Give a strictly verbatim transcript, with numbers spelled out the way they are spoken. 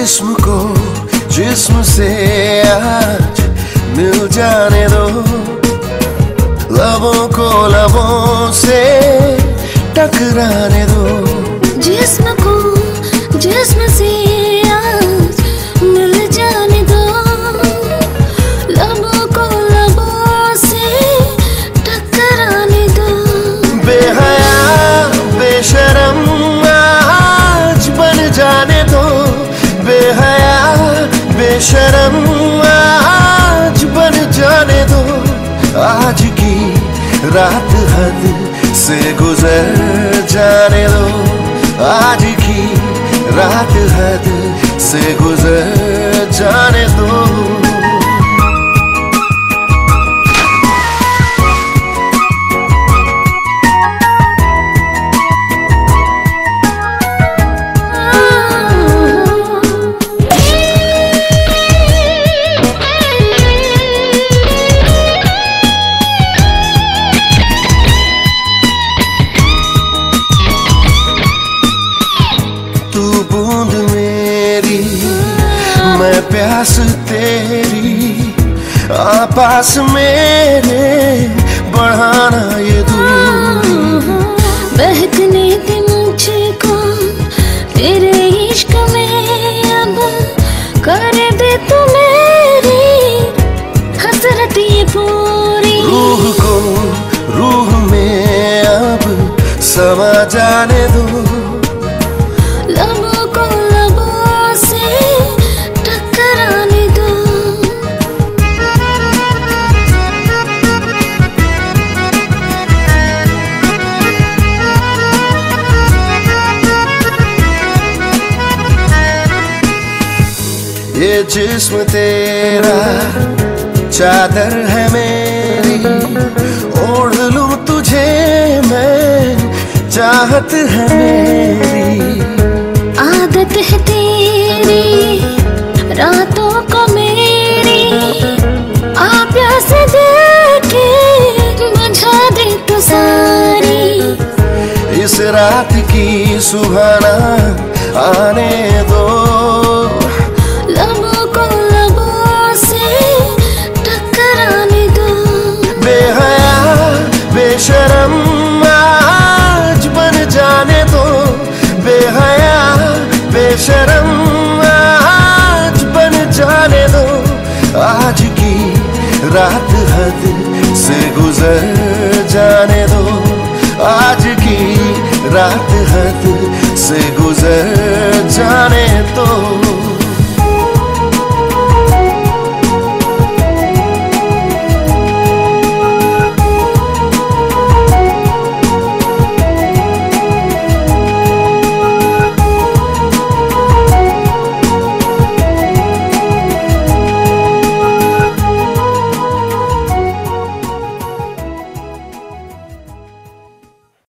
जिस्म को जिस्म से आज मिल जाने दो, लबों को लबों से टकराने दो। जिस्म को जिस्म से आज मिल जाने दो, लबों को लबों से टकराने दो। बेहया बेशरम आज बन जाने दो, बेहया बेशरम आज बन जाने दो। आज की रात हद से गुजर जाने दो, आज की रात हद से गुजर जाने दो। प्यास तेरी आपास मेरे बढ़ाना ये दूरी। बहकने दे मुझको तेरे इश्क में, अब कर दे तू मेरी हसरत ये पूरी। रूह को रूह में अब समा जाने दो, लबों को लबों से टकराने दो। ये जिस्म तेरा चादर है मेरी, ओढ़ लूं तुझे मैं, चाहत है मेरी। आदत है तेरी रातों को मेरी, आ प्यास दे के बुझा दे तो सारी। इस रात की सुहाना आने दो, लबों को लबों से टकराने दो। बेहया बेशरम आज बन जाने दो, बेहया बेशरम आज बन जाने दो। आज की रात हद से गुजर जाने दो, आज की रात हद से गुजर जाने दो।